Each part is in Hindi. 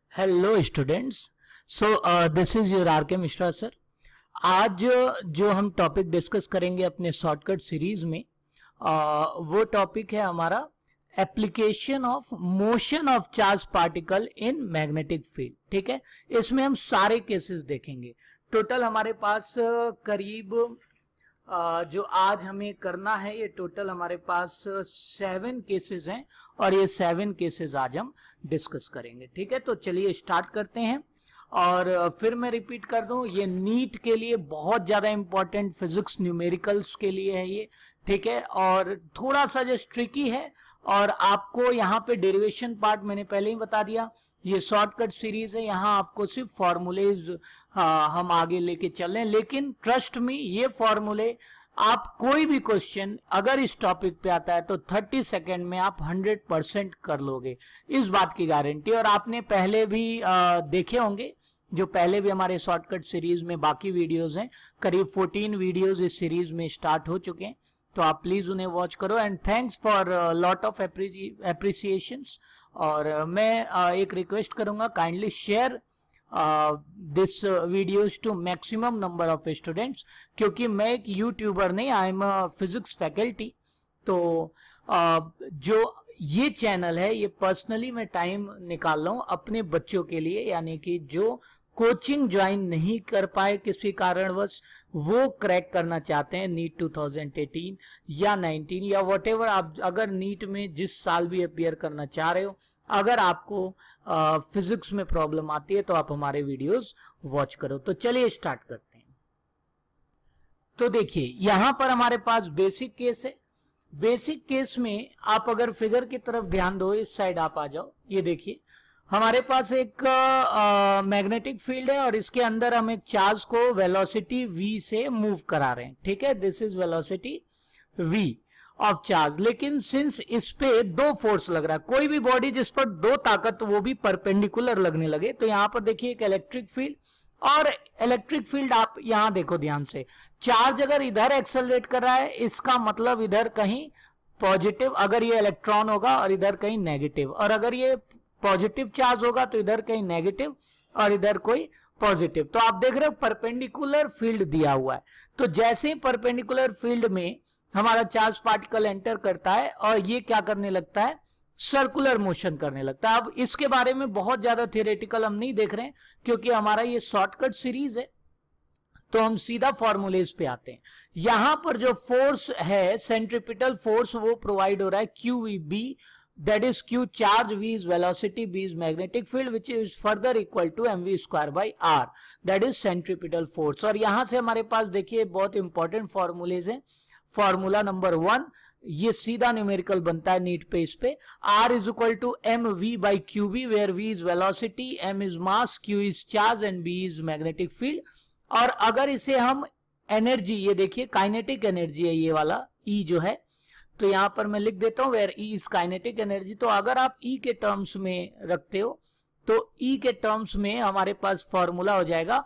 Hello students. This is your R K Mishra sir. आज जो हम टॉपिक डिस्कस करेंगे अपने शॉर्टकट सीरीज में वो टॉपिक है हमारा application of motion of charge particle in magnetic field. ठीक है, इसमें हम सारे केसेस देखेंगे। टोटल हमारे पास करीब जो आज हमें करना है ये टोटल हमारे पास 7 केसेस हैं और ये 7 केसेस आज हम डिस्कस करेंगे। ठीक है, तो चलिए स्टार्ट करते हैं। और फिर मैं रिपीट कर दूं, ये नीट के लिए बहुत ज्यादा इंपॉर्टेंट फिजिक्स न्यूमेरिकल्स के लिए है ये। ठीक है, और थोड़ा सा जो ट्रिकी है और आपको यहाँ पे डेरिवेशन पार्ट मैंने पहले ही बता दिया। ये शॉर्टकट सीरीज है, यहाँ आपको सिर्फ फॉर्मूलेज हम आगे लेके चल रहे हैं, लेकिन ट्रस्ट में ये फॉर्मूले आप कोई भी क्वेश्चन अगर इस टॉपिक पे आता है तो 30 सेकेंड में आप 100% कर लोगे, इस बात की गारंटी। और आपने पहले भी देखे होंगे, जो पहले भी हमारे शॉर्टकट सीरीज में बाकी वीडियोस हैं, करीब 14 वीडियोस इस सीरीज में स्टार्ट हो चुके हैं, तो आप प्लीज उन्हें वॉच करो। And thanks for lot of appreciations. और मैं एक रिक्वेस्ट करूंगा, kindly share this videos to maximum number of students, क्योंकि मैं एक यूट्यूबर नहीं, I am a physics faculty. तो जो ये चैनल है ये पर्सनली मैं टाइम निकाल रहा हूं अपने बच्चों के लिए, यानी कि जो कोचिंग ज्वाइन नहीं कर पाए किसी कारणवश, वो क्रैक करना चाहते हैं नीट 2018 या 19 या व्हाटएवर। आप अगर नीट में जिस साल भी अपीयर करना चाह रहे हो, अगर आपको फिजिक्स में प्रॉब्लम आती है तो आप हमारे वीडियोस वॉच करो। तो चलिए स्टार्ट करते हैं। तो देखिए यहां पर हमारे पास बेसिक केस है। बेसिक केस में आप अगर फिगर की तरफ ध्यान दो, इस साइड आप आ जाओ, ये देखिए हमारे पास एक मैग्नेटिक फील्ड है और इसके अंदर हम एक चार्ज को वेलोसिटी v से मूव करा रहे हैं। ठीक है, this is velocity v of charge. लेकिन सिंस इस पे दो फोर्स लग रहा है, कोई भी बॉडी जिस पर दो ताकत वो भी परपेंडिकुलर लगने लगे, तो यहां पर देखिए एक इलेक्ट्रिक फील्ड और इलेक्ट्रिक फील्ड। आप यहां देखो ध्यान से, चार्ज अगर इधर एक्सेलरेट कर रहा है, इसका मतलब इधर कहीं पॉजिटिव, अगर ये इलेक्ट्रॉन होगा, और इधर कहीं नेगेटिव। और अगर ये पॉजिटिव चार्ज होगा तो इधर कहीं नेगेटिव और इधर कोई पॉजिटिव। तो आप देख रहे हो परपेंडिकुलर फील्ड दिया हुआ है। तो जैसे ही परपेंडिकुलर फील्ड में हमारा चार्ज पार्टिकल एंटर करता है और ये क्या करने लगता है, सर्कुलर मोशन करने लगता है। अब इसके बारे में बहुत ज्यादा थियोरेटिकल हम नहीं देख रहे हैं, क्योंकि हमारा ये शॉर्टकट सीरीज है, तो हम सीधा फॉर्मूलेज पे आते हैं। यहां पर जो फोर्स है, सेंट्रीपिटल फोर्स, वो प्रोवाइड हो रहा है QVB, that is Q charge, V is velocity, B is magnetic field, which is further equal to mv square by r, that is centripetal force। और यहां से हमारे पास देखिए बहुत इंपॉर्टेंट फॉर्मूलेज हैं। फॉर्मूला नंबर 1, ये सीधा न्यूमेरिकल बनता है नीट पे, इस पे r is equal to mv by qb, where v is velocity, m is mass, q is charge and b is magnetic field। और अगर इसे हम एनर्जी, ये देखिए काइनेटिक एनर्जी है ये वाला E जो है, तो यहां पर मैं लिख देता हूं where E is kinetic energy. तो अगर आप E के टर्म्स में रखते हो तो E के टर्म्स में हमारे पास फॉर्मूला हो जाएगा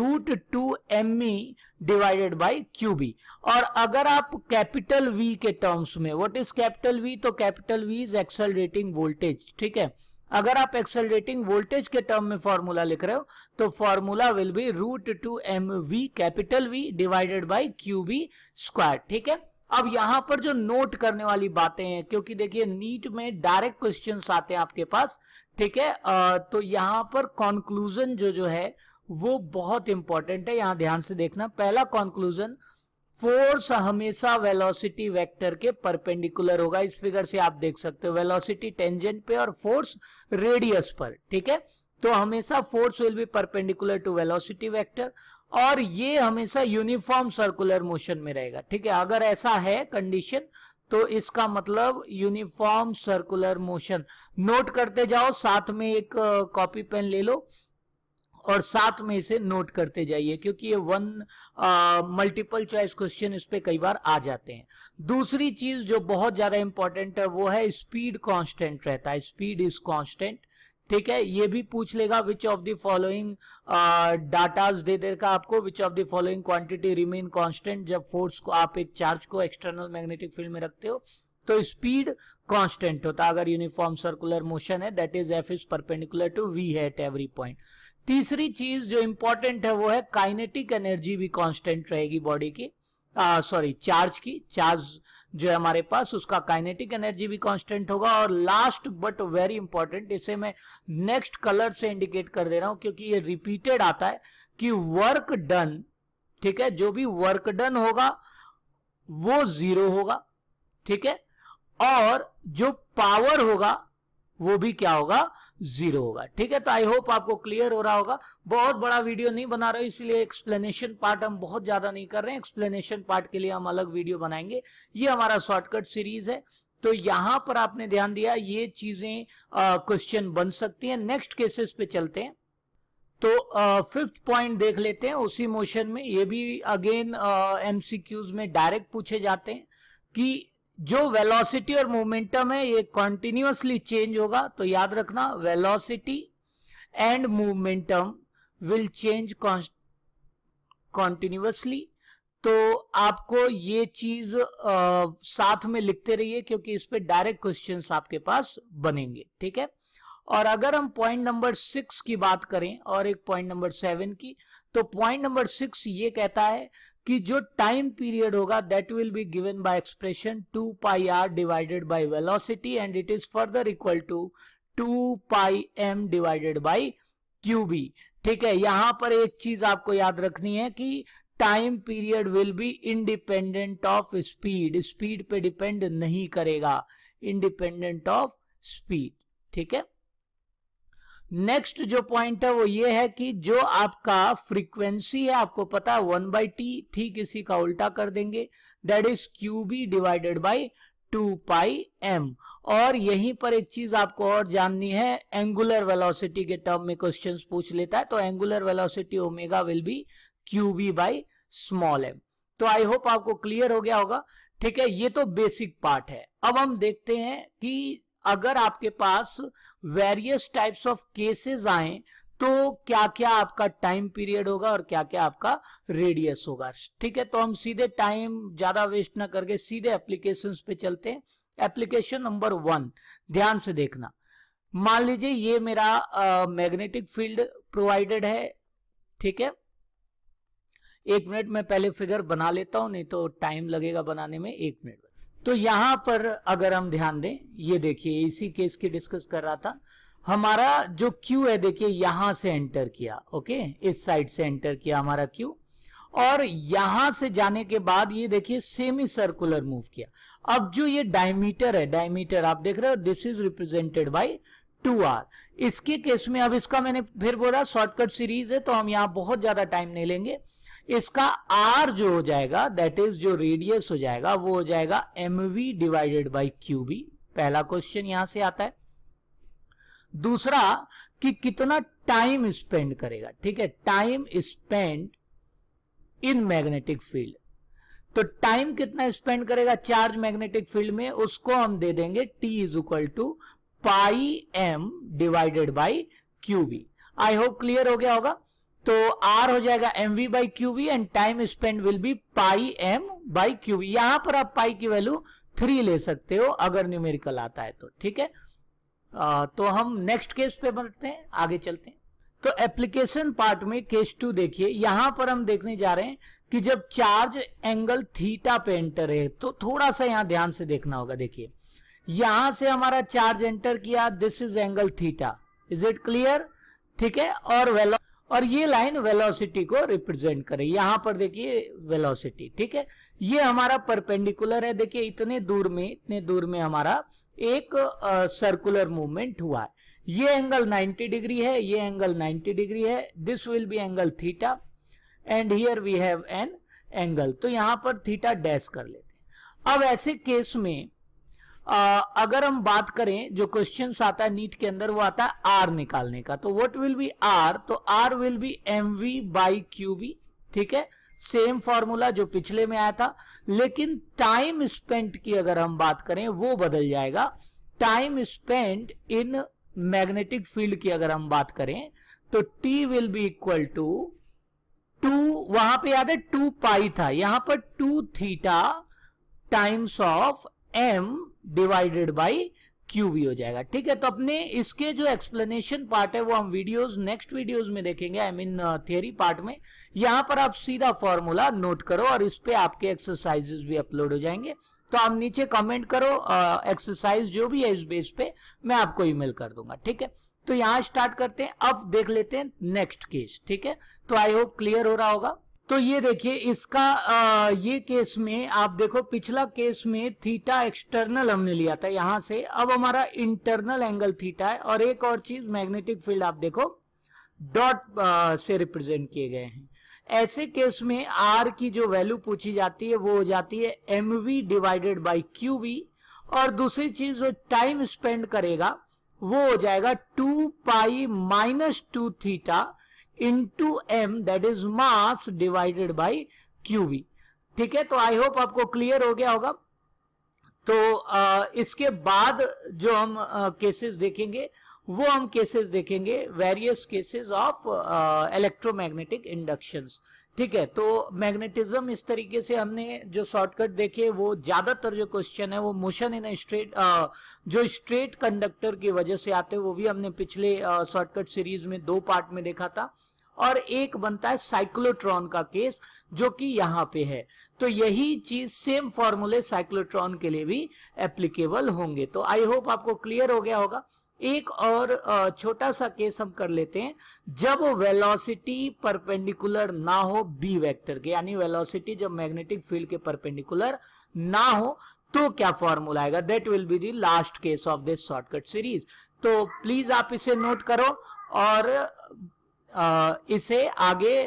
√2mE डिवाइडेड बाय QB। और अगर आप कैपिटल V के टर्म्स में, व्हाट इज कैपिटल V, तो capital V is accelerating voltage. ठीक है, अगर आप एक्सेलरेटिंग वोल्टेज के टर्म में फॉर्मूला लिख रहे हो तो formula will be √2mV capital V divided by QB square. ठीक है, अब यहां पर जो नोट करने वाली बातें हैं, क्योंकि देखिए नीट में डायरेक्ट क्वेश्चंस आते हैं आपके पास। ठीक है, तो यहां पर कंक्लूजन जो है वो बहुत इंपॉर्टेंट है, यहां ध्यान से देखना। पहला कंक्लूजन, फोर्स हमेशा वेलोसिटी वेक्टर के परपेंडिकुलर होगा। इस फिगर से आप देख सकते हो, वेलोसिटी टेंजेंट पे और फोर्स रेडियस पर। ठीक है, तो हमेशा force will be perpendicular to velocity vector और ये हमेशा यूनिफॉर्म सर्कुलर मोशन में रहेगा। ठीक है, अगर ऐसा है कंडीशन तो इसका मतलब यूनिफॉर्म सर्कुलर मोशन। नोट करते जाओ, साथ में एक कॉपी पेन ले लो और साथ में इसे नोट करते जाइए, क्योंकि ये मल्टीपल चॉइस क्वेश्चन इस पे कई बार आ जाते हैं। दूसरी चीज जो बहुत ज्यादा इंपॉर्टेंट है वो है स्पीड कांस्टेंट रहता है, स्पीड इज कांस्टेंट। ठीक है, ये भी पूछ लेगा which of the following datas दे देगा आपको, which of the following quantity remain constant. जब फोर्स को, आप एक चार्ज को एक्सटर्नल मैग्नेटिक फील्ड में रखते हो तो स्पीड कांस्टेंट होता है अगर यूनिफॉर्म सर्कुलर मोशन है, that is F is perpendicular to V है एट एवरी पॉइंट। तीसरी चीज जो इंपॉर्टेंट है वो है काइनेटिक एनर्जी भी कांस्टेंट रहेगी बॉडी की, सॉरी चार्ज की, चार्ज जो है हमारे पास उसका काइनेटिक एनर्जी भी कांस्टेंट होगा। और लास्ट बट वेरी इंपॉर्टेंट, इसे मैं नेक्स्ट कलर से इंडिकेट कर दे रहा हूं क्योंकि ये रिपीटेड आता है कि वर्क डन, ठीक है, जो भी वर्क डन होगा वो जीरो होगा, ठीक है, और जो पावर होगा वो भी क्या होगा, जीरो होगा, ठीक है। तो आई होप आपको क्लियर हो रहा होगा। बहुत बड़ा वीडियो नहीं बना रहे इसलिए एक्सप्लेनेशन पार्ट हम बहुत ज्यादा नहीं कर रहे हैं, एक्सप्लेनेशन पार्ट के लिए हम अलग वीडियो बनाएंगे। ये हमारा शॉर्टकट सीरीज है, तो यहां पर आपने ध्यान दिया ये चीजें क्वेश्चन बन सकती हैं। नेक्स्ट केसेस पे चलते हैं। तो फिफ्थ पॉइंट देख लेते हैं उसी मोशन में, ये भी अगेन एमसीक्यूज में डायरेक्ट पूछे जाते हैं कि जो वेलोसिटी और मोमेंटम है ये कॉन्टिन्यूअसली चेंज होगा। तो याद रखना velocity and momentum will change continuously. तो आपको ये चीज साथ में लिखते रहिए क्योंकि इस पे डायरेक्ट क्वेश्चंस आपके पास बनेंगे, ठीक है। और अगर हम पॉइंट नंबर 6 की बात करें और एक पॉइंट नंबर 7 की, तो पॉइंट नंबर 6 ये कहता है कि जो टाइम पीरियड होगा that will be given by expression 2 pi R divided by velocity and it is further equal to 2 pi M divided by QB, ठीक है। यहां पर एक चीज आपको याद रखनी है कि time period will be independent of speed, speed पे डिपेंड नहीं करेगा, इंडिपेंडेंट ऑफ स्पीड, ठीक है। नेक्स्ट जो पॉइंट है वो ये है कि जो आपका फ्रीक्वेंसी है, आपको पता है 1/t, ठीक इसी का उल्टा कर देंगे, that is QB divided by 2 pi M. और यहीं पर एक चीज आपको और जाननी है, एंगुलर वेलोसिटी के टर्म में क्वेश्चंस पूछ लेता है, तो angular velocity omega will be QB by small M. तो आई होप आपको क्लियर हो गया होगा, ठीक है। ये तो बेसिक पार्ट है। अब हम देखते हैं कि अगर आपके पास वेरियस टाइप्स ऑफ केसेस आए तो क्या क्या आपका टाइम पीरियड होगा और क्या क्या आपका रेडियस होगा, ठीक है। तो हम सीधे टाइम ज्यादा वेस्ट ना करके सीधे एप्लीकेशंस पे चलते हैं। एप्लीकेशन नंबर 1 ध्यान से देखना। मान लीजिए ये मेरा मैग्नेटिक फील्ड प्रोवाइडेड है, ठीक है। 1 मिनट में पहले फिगर बना लेता हूं, नहीं तो टाइम लगेगा बनाने में 1 मिनट। तो यहां पर अगर हम ध्यान दें, ये देखिए इसी केस की डिस्कस कर रहा था, हमारा जो Q है देखिए यहां से एंटर किया, ओके, इस साइड से एंटर किया हमारा Q, और यहां से जाने के बाद ये देखिए सेमी सर्कुलर मूव किया। अब जो ये डायमीटर है, डायमीटर आप देख रहे हो, this is represented by 2r। इसके केस में अब इसका मैंने फिर बोला शॉर्टकट सीरीज है तो हम यहां बहुत ज्यादा टाइम नहीं लेंगे। इसका r जो हो जाएगा दैट इज जो रेडियस हो जाएगा वो हो जाएगा mv डिवाइडेड बाय qb। पहला क्वेश्चन यहां से आता है। दूसरा कि कितना टाइम स्पेंड करेगा, ठीक है, time spend in magnetic field. तो टाइम कितना स्पेंड करेगा चार्ज मैग्नेटिक फील्ड में, उसको हम दे देंगे t is equal to pi m divided by qb। I hope clear हो गया होगा। तो r हो जाएगा mv by QB and time spend will be pi m by QB. यहां पर आप पाई की वैल्यू 3 ले सकते हो अगर न्यूमेरिकल आता है तो, ठीक है। तो हम नेक्स्ट केस पे बढ़ते हैं, आगे चलते हैं। तो एप्लीकेशन पार्ट में केस 2 देखिए, यहां पर हम देखने जा रहे हैं कि जब चार्ज एंगल थीटा पे एंटर है, तो थोड़ा सा यहां ध्यान से देखना होगा। देखिए यहां से हमारा चार्ज एंटर किया, this is angle theta, is it clear, ठीक है। और ये लाइन वेलोसिटी को रिप्रेजेंट करे, यहां पर देखिए वेलोसिटी, ठीक है। ये हमारा परपेंडिकुलर है, देखिए इतने दूर में हमारा एक सर्कुलर मूवमेंट हुआ है। ये एंगल 90 डिग्री है, ये एंगल 90 डिग्री है, this will be angle theta and here we have an angle. तो यहां पर थीटा डैश कर लेते हैं। अब ऐसे केस में अगर हम बात करें, जो क्वेश्चन आता है नीट के अंदर वो आता है आर निकालने का, तो व्हाट विल बी आर, तो R will be mv by q B, ठीक है, सेम फॉर्मूला जो पिछले में आया था। लेकिन टाइम स्पेंट की अगर हम बात करें वो बदल जाएगा। Time spent in magnetic field की अगर हम बात करें तो t will be equal to 2, वहां पे याद है 2 पाई था, यहां पर 2 theta times of m divided by q B हो जाएगा। ठीक है, तो अपने इसके जो एक्सप्लेनेशन पार्ट है वो हम नेक्स्ट वीडियोस में देखेंगे, आई मीन थियरी पार्ट में। यहां पर आप सीधा फॉर्मूला नोट करो और इस पे आपके एक्सरसाइजेस भी अपलोड हो जाएंगे। तो आप नीचे कमेंट करो एक्सरसाइज जो भी है, इस बेस पे मैं आपको ईमेल कर दूंगा। ठीक है, तो यहां स्टार्ट करते हैं। अब देख लेते हैं नेक्स्ट केस। ठीक है, तो आई होप क्लियर हो रहा होगा। तो ये देखिए इसका ये केस में आप देखो, पिछला केस में थीटा एक्सटर्नल हमने लिया था यहां से, अब हमारा इंटरनल एंगल थीटा है। और एक और चीज, मैग्नेटिक फील्ड आप देखो डॉट से रिप्रेजेंट किए गए हैं। ऐसे केस में आर की जो वैल्यू पूछी जाती है वो हो जाती है mv डिवाइडेड बाई क्यूबी, और दूसरी चीज जो टाइम स्पेंड करेगा वो हो जाएगा 2 pi minus 2 theta into m, that is mass divided by q B. ठीक है, तो आई होप आपको क्लियर हो गया होगा। तो इसके बाद जो हम केसेस देखेंगे वो हम केसेस देखेंगे various cases of electromagnetic inductions. ठीक है, तो मैग्नेटिज्म इस तरीके से हमने जो शॉर्टकट देखे, वो ज्यादातर जो क्वेश्चन है वो मोशन इन स्ट्रेट, जो स्ट्रेट कंडक्टर की वजह से आते हैं, वो भी हमने पिछले शॉर्टकट सीरीज में 2 पार्ट में देखा था। और एक बनता है साइक्लोट्रॉन का केस जो कि यहां पे है। तो यही चीज सेम फॉर्मूले साइक्लोट्रॉन के लिए भी एप्लीकेबल होंगे। तो आई होप आपको क्लियर हो गया होगा। एक और छोटा सा केस हम कर लेते हैं, जब वेलोसिटी परपेंडिकुलर ना हो बी वेक्टर के, यानी वेलोसिटी जब मैग्नेटिक फील्ड के परपेंडिकुलर ना हो तो क्या फॉर्मूला आएगा। That will be the last case of this shortcut series. तो प्लीज आप इसे नोट करो और इसे आगे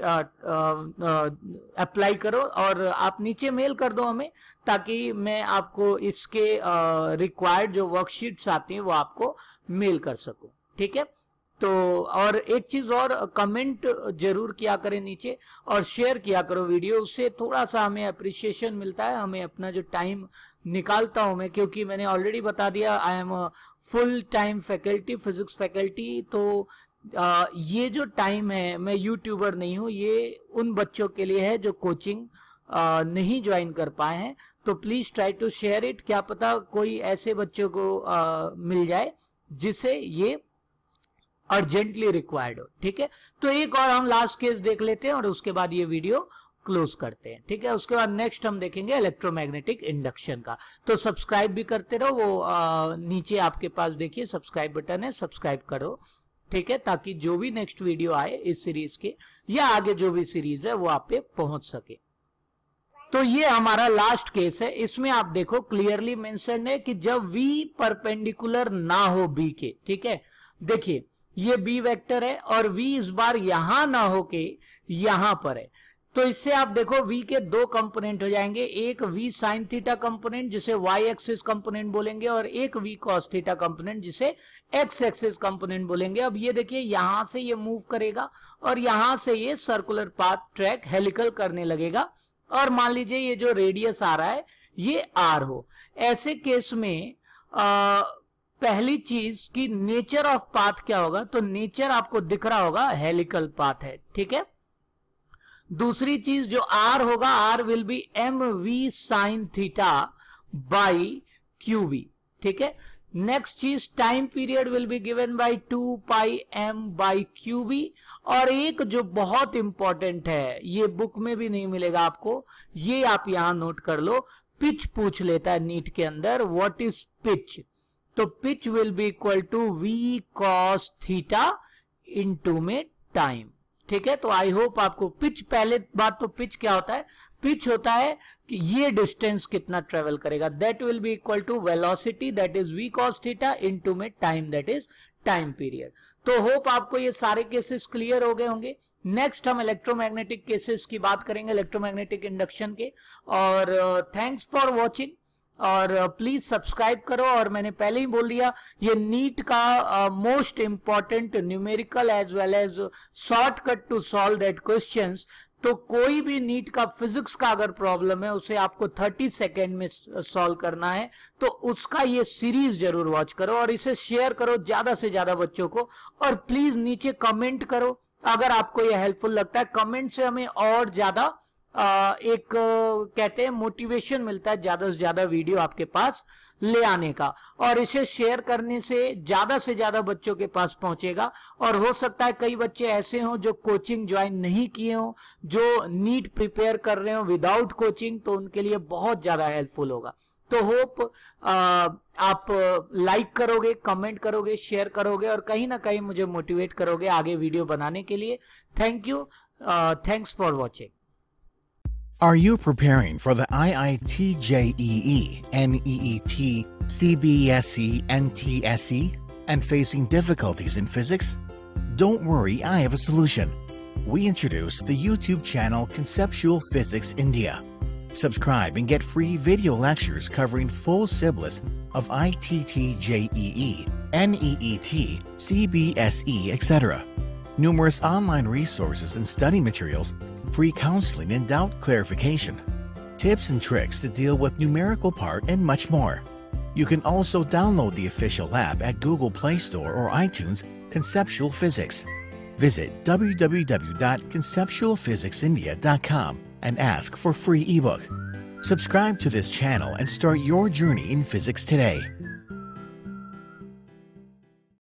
अप्लाई करो, और आप नीचे मेल कर दो हमें, ताकि मैं आपको इसके रिक्वायर्ड जो वर्कशीट्स आती हैं वो आपको मेल कर सकूं। ठीक है, तो और एक चीज और, कमेंट जरूर किया करें नीचे और शेयर किया करो वीडियो, उससे थोड़ा सा हमें अप्रिसिएशन मिलता है। हमें अपना जो टाइम निकालता हूं मैं, क्योंकि मैंने ऑलरेडी बता दिया I am full time faculty, physics faculty. तो ये जो टाइम है, मैं यूट्यूबर नहीं हूं, ये उन बच्चों के लिए है जो कोचिंग नहीं ज्वाइन कर पाए हैं। तो please try to share it, क्या पता कोई ऐसे बच्चों को मिल जाए जिसे ये अर्जेंटली रिक्वायर्ड हो। ठीक है, तो एक और हम लास्ट केस देख लेते हैं और उसके बाद ये वीडियो क्लोज करते हैं। ठीक है, उसके बाद नेक्स्ट हम देखेंगे इलेक्ट्रोमैग्नेटिक इंडक्शन का। तो सब्सक्राइब भी करते रहो, वो नीचे आपके पास देखिए सब्सक्राइब बटन है, सब्सक्राइब करो। ठीक है, ताकि जो भी नेक्स्ट वीडियो आए इस सीरीज के या आगे जो भी सीरीज है वो आप पे पहुंच सके। तो ये हमारा लास्ट केस है। इसमें आप देखो क्लियरली मेंशन है कि जब v परपेंडिकुलर ना हो b के। ठीक है, देखिए ये b वेक्टर है और v इस बार यहां ना हो के यहां पर है। तो इससे आप देखो v के 2 कंपोनेंट हो जाएंगे, एक v साइन थीटा कंपोनेंट जिसे y एक्सिस कंपोनेंट बोलेंगे, और एक v कॉस थीटा कंपोनेंट जिसे x एक्सिस कंपोनेंट बोलेंगे। अब ये देखिए यहां से ये मूव करेगा और यहां से ये सर्कुलर पाथ ट्रैक हेलिकल करने लगेगा, और मान लीजिए ये जो रेडियस आ रहा है ये r हो। ऐसे केस में पहली चीज की नेचर ऑफ पाथ क्या होगा, तो नेचर आपको दिख रहा होगा हेलिकल पाथ है। ठीक है, दूसरी चीज जो r होगा, r will be m v sine theta by q B. ठीक है, नेक्स्ट चीज time period will be given by 2 पाई m बाई क्यूबी। और एक जो बहुत इंपॉर्टेंट है, ये बुक में भी नहीं मिलेगा आपको, ये आप यहां नोट कर लो, पिच पूछ लेता है नीट के अंदर, व्हाट इज पिच। तो pitch will be equal to v cos theta into में टाइम। ठीक है, तो आई होप आपको पिच, पहले बात तो पिच क्या होता है, पिच होता है कि ये डिस्टेंस कितना ट्रेवल करेगा, that will be equal to velocity that is v cos theta into में time that is time period. तो होप आपको ये सारे केसेस क्लियर हो गए होंगे। नेक्स्ट हम इलेक्ट्रोमैग्नेटिक केसेस की बात करेंगे, इलेक्ट्रोमैग्नेटिक इंडक्शन के। और थैंक्स फॉर वॉचिंग, और प्लीज सब्सक्राइब करो। और मैंने पहले ही बोल दिया, ये नीट का most important numerical as well as shortcut to solve that questions. तो कोई भी नीट का फिजिक्स का अगर प्रॉब्लम है उसे आपको 30 सेकेंड में सॉल्व करना है, तो उसका ये सीरीज जरूर वॉच करो और इसे शेयर करो ज्यादा से ज्यादा बच्चों को। और प्लीज नीचे कमेंट करो अगर आपको ये हेल्पफुल लगता है, कमेंट से हमें और ज्यादा कहते हैं मोटिवेशन मिलता है ज्यादा से ज्यादा वीडियो आपके पास ले आने का, और इसे शेयर करने से ज्यादा बच्चों के पास पहुंचेगा। और हो सकता है कई बच्चे ऐसे हों जो कोचिंग ज्वाइन नहीं किए हों, जो नीट प्रिपेयर कर रहे हो विदाउट कोचिंग, तो उनके लिए बहुत ज्यादा हेल्पफुल होगा। तो होप आप लाइक करोगे, कमेंट करोगे, शेयर करोगे और कहीं ना कहीं मुझे मोटिवेट करोगे आगे वीडियो बनाने के लिए। Thank you, thanks for watching. Are you preparing for the IIT JEE, NEET, CBSE, NTSE, and facing difficulties in physics? Don't worry, I have a solution. We introduced the YouTube channel Conceptual Physics India. Subscribe and get free video lectures covering full syllabus of ITT JEE, NEET, CBSE, etc. Numerous online resources and study materials, free counseling and doubt clarification, tips and tricks to deal with numerical part, and much more. You can also download the official app at Google Play Store or iTunes, Conceptual Physics. Visit www.conceptualphysicsindia.com and ask for free ebook. Subscribe to this channel and start your journey in physics today.